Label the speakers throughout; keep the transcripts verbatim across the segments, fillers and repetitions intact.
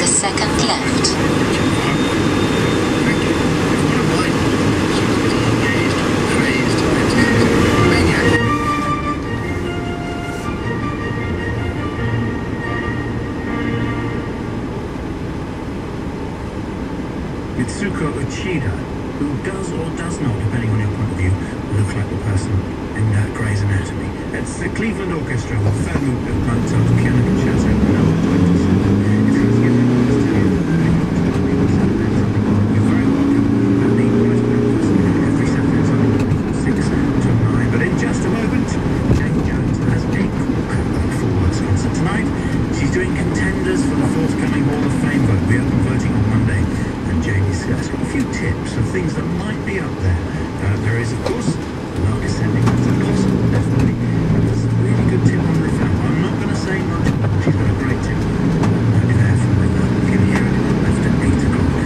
Speaker 1: the second left.
Speaker 2: Mitsuko Uchida, who does or does not, depending on your point of view, look like the person in uh, Grey's Anatomy. It's the Cleveland Orchestra with the third movement of Mozart's Piano Concerto number twenty-seven. It's going to give you a You're very welcome at the Brighton Breakfast every Saturday and Sunday from six to nine. But in just a moment, Jane Jones has a corker of a full works concert tonight. She's doing contenders for the forthcoming Hall of Fame vote. We open voting on Monday. Jamie's got a few tips of things that might be up there. Uh, there is, of course, Lark Ascending. That's a possible, definitely. And there's a really good tip on Rafael. I'm not going to say much. She's got a great tip. I'll be there from with her. You can hear it left at eight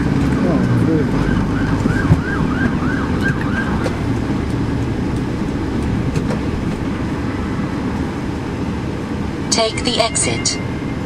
Speaker 2: o'clock.
Speaker 1: Take the exit.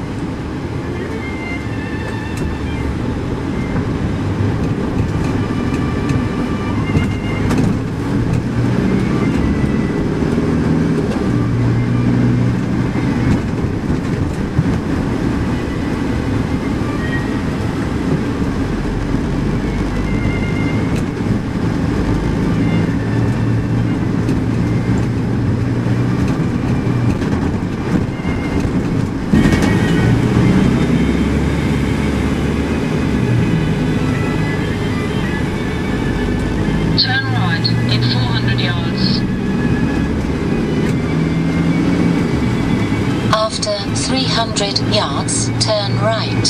Speaker 1: three hundred yards, turn right.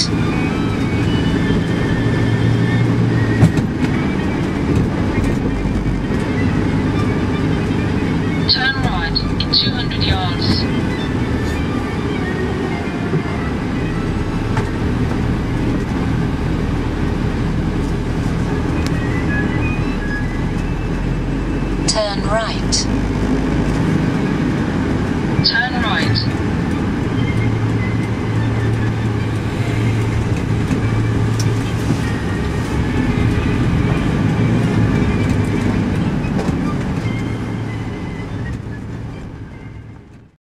Speaker 1: Turn right in two hundred yards. Turn right.